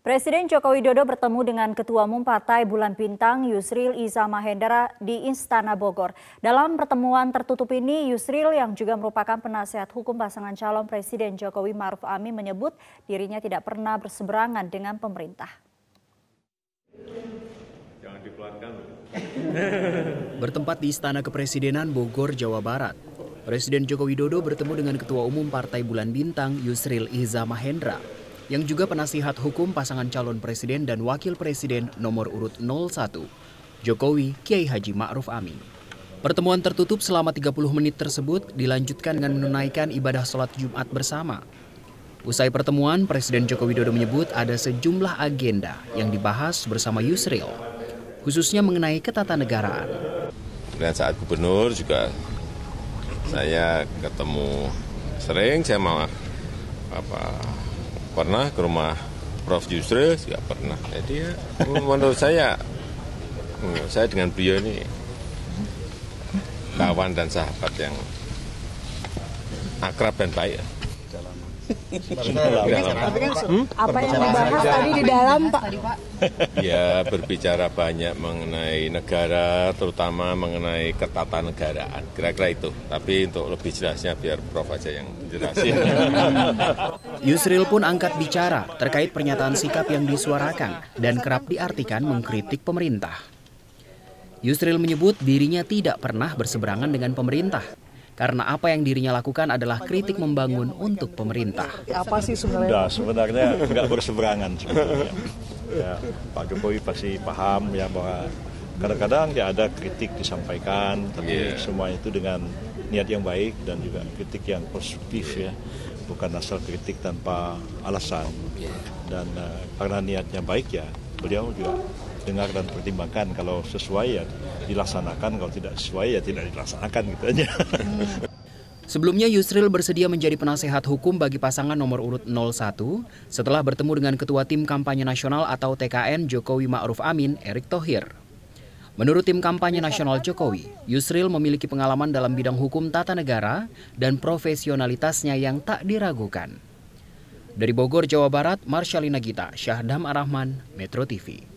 Presiden Joko Widodo bertemu dengan Ketua Umum Partai Bulan Bintang Yusril Iza Mahendra di Istana Bogor. Dalam pertemuan tertutup ini, Yusril yang juga merupakan penasihat hukum pasangan calon Presiden Jokowi Ma'ruf Amin menyebut dirinya tidak pernah berseberangan dengan pemerintah. Jangan dipelankan. Bertempat di Istana Kepresidenan Bogor, Jawa Barat, Presiden Joko Widodo bertemu dengan Ketua Umum Partai Bulan Bintang Yusril Iza Mahendra, yang juga penasihat hukum pasangan calon presiden dan wakil presiden nomor urut 01, Jokowi Kiai Haji Ma'ruf Amin. Pertemuan tertutup selama 30 menit tersebut dilanjutkan dengan menunaikan ibadah sholat Jumat bersama. Usai pertemuan, Presiden Joko Widodo menyebut ada sejumlah agenda yang dibahas bersama Yusril, khususnya mengenai ketatanegaraan. Dan saat gubernur juga saya ketemu sering, saya mau pernah ke rumah Prof. Yusril juga pernah. Jadi ya, menurut saya dengan beliau ini kawan dan sahabat yang akrab dan baik. Apa yang dibahas tadi di dalam, Pak? Ya, berbicara banyak mengenai negara, terutama mengenai ketatanegaraan. Kira-kira itu. Tapi untuk lebih jelasnya biar Prof aja yang jelasin. Yusril pun angkat bicara terkait pernyataan sikap yang disuarakan dan kerap diartikan mengkritik pemerintah. Yusril menyebut dirinya tidak pernah berseberangan dengan pemerintah, karena apa yang dirinya lakukan adalah kritik membangun untuk pemerintah. Apa sih sebenarnya? Sebenarnya nggak berseberangan sebenarnya. Ya, Pak Jokowi pasti paham ya bahwa kadang-kadang ya ada kritik disampaikan, tapi semua itu dengan niat yang baik dan juga kritik yang konstruktif ya, bukan asal kritik tanpa alasan. Dan karena niatnya baik ya, beliau juga dengar dan pertimbangkan, kalau sesuai ya dilaksanakan, kalau tidak sesuai ya tidak dilaksanakan gitu aja. Sebelumnya Yusril bersedia menjadi penasehat hukum bagi pasangan nomor urut 01 setelah bertemu dengan Ketua Tim Kampanye Nasional atau TKN Jokowi Ma'ruf Amin, Erick Thohir. Menurut Tim Kampanye Nasional Jokowi, Yusril memiliki pengalaman dalam bidang hukum tata negara dan profesionalitasnya yang tak diragukan. Dari Bogor, Jawa Barat, Marshalina Gita, Syahdam Arahman, Metro TV.